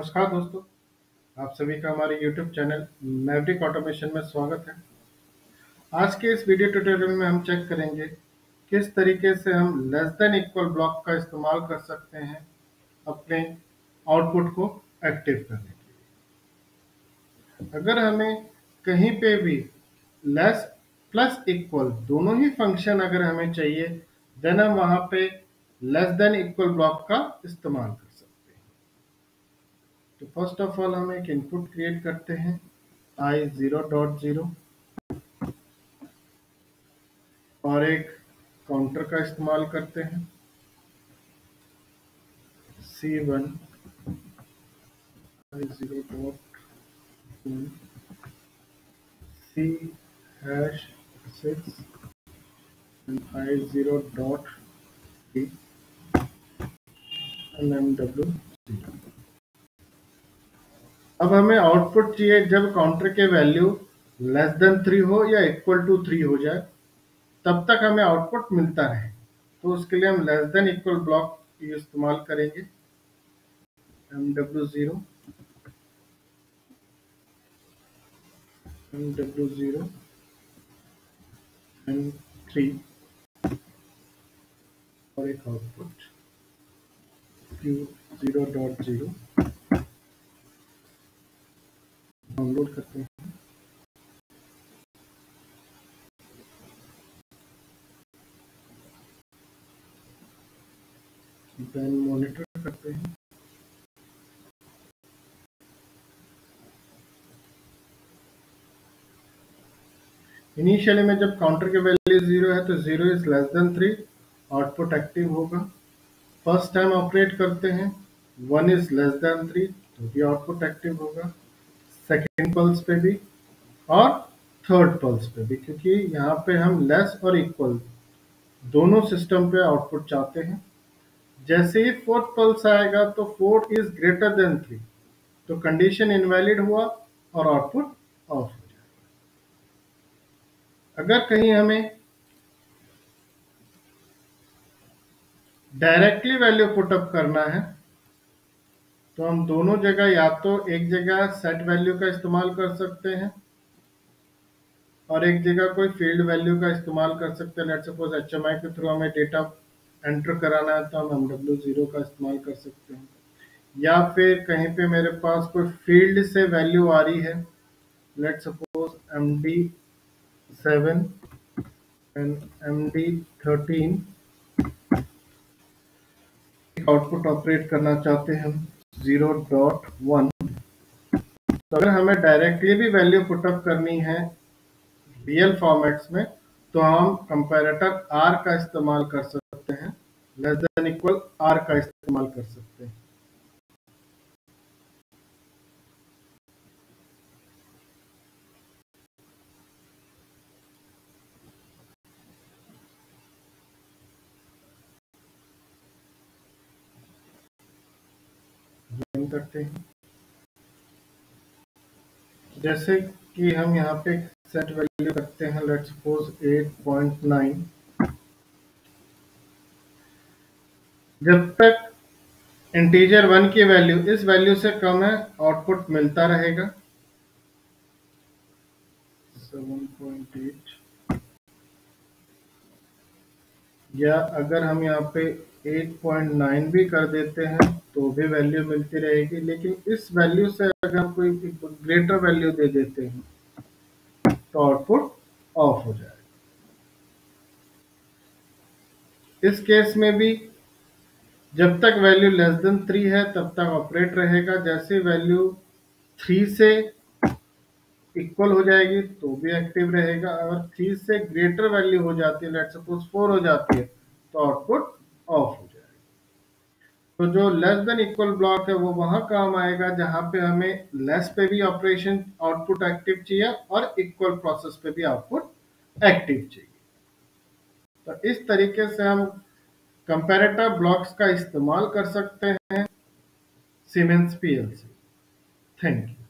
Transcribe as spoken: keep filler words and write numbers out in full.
नमस्कार दोस्तों, आप सभी का हमारे यूट्यूब चैनल मैवरिक ऑटोमेशन में स्वागत है। आज के इस वीडियो ट्यूटोरियल में हम चेक करेंगे किस तरीके से हम लेस देन इक्वल ब्लॉक का इस्तेमाल कर सकते हैं अपने आउटपुट को एक्टिव करने के लिए। अगर हमें कहीं पे भी लेस प्लस इक्वल दोनों ही फंक्शन अगर हमें चाहिए, देन हम वहां पे लेस देन इक्वल ब्लॉक का इस्तेमाल कर सकते हैं। तो फर्स्ट ऑफ ऑल हम एक इनपुट क्रिएट करते हैं आई जीरो डॉट जीरो और एक काउंटर का इस्तेमाल करते हैं C one I zero dot C hash six and I zero dot and M W zero. अब हमें आउटपुट चाहिए जब काउंटर के वैल्यू लेस देन थ्री हो या इक्वल टू थ्री हो जाए, तब तक हमें आउटपुट मिलता रहे। तो उसके लिए हम लेस देन इक्वल ब्लॉक इस्तेमाल करेंगे M W zero M W zero and three और एक output Q zero dot zero download करते हैं। देन मॉनिटर करते हैं। इनिशियली में जब काउंटर के वैल्यू जीरो है तो zero is less than three, output active होगा। फर्स्ट टाइम ऑपरेट करते हैं, one is less than three तो भी आउटपुट एक्टिव होगा। सेकेंड पल्स पे भी और थर्ड पल्स पे भी, क्योंकि यहाँ पे हम लेस और इक्वल दोनों सिस्टम पे आउटपुट चाहते हैं। जैसे ही फोर्थ पल्स आएगा तो four is greater than three, तो कंडीशन इनवैलिड हुआ और आउटपुट ऑफ हो जाएगा। अगर कहीं हमें डायरेक्टली वैल्यू पुटअप करना है तो हम दोनों जगह या तो एक जगह सेट वैल्यू का इस्तेमाल कर सकते हैं और एक जगह कोई फील्ड वैल्यू का इस्तेमाल कर सकते हैं। लेट्स सपोज एचएमआई के थ्रू हमें डेटा एंटर कराना है तो हम एम डब्ल्यू जीरो का इस्तेमाल कर सकते हैं, या फिर कहीं पे मेरे पास कोई फील्ड से वैल्यू आ रही है, let's suppose M D seven and M D thirteen, output operate करना चाहते हैं हम जीरो डॉट वन। तो अगर हमें डायरेक्टली भी वैल्यू पुटअप करनी है रियल फॉर्मेट्स में तो हम कंपैरेटर आर का इस्तेमाल कर सकते हैं, लेस देन इक्वल आर का इस्तेमाल कर सकते हैं। रन करते हैं। जैसे कि हम यहाँ पे सेट वैल्यू करते हैं, let's suppose eight point nine. जब तक इंटीजर वन की वैल्यू इस वैल्यू से कम है, आउटपुट मिलता रहेगा सेवन पॉइंट एट, या अगर हम यहाँ पे एट पॉइंट नाइन भी कर देते हैं तो भी वैल्यू मिलती रहेगी। लेकिन इस वैल्यू से अगर हम कोई ग्रेटर वैल्यू दे देते हैं तो आउटपुट ऑफ हो जाएगा। इस केस में भी जब तक वैल्यू लेस देन थ्री है तब तक ऑपरेट रहेगा। जैसे वैल्यू थ्री से इक्वल हो जाएगी तो भी एक्टिव रहेगा। अगर थ्री से ग्रेटर वैल्यू हो जाती है, लेट्स सपोज फोर हो जाती है, तो आउटपुट ऑफ हो जाएगा। तो जो लेस देन इक्वल ब्लॉक है वो वहां काम आएगा जहां पे हमें लेस पे भी ऑपरेशन आउटपुट एक्टिव चाहिए और इक्वल प्रोसेस पे भी आउटपुट एक्टिव चाहिए। तो इस तरीके से हम कंपैरेटर ब्लॉक्स का इस्तेमाल कर सकते हैं सीमेंस पीएलसी। Thank you.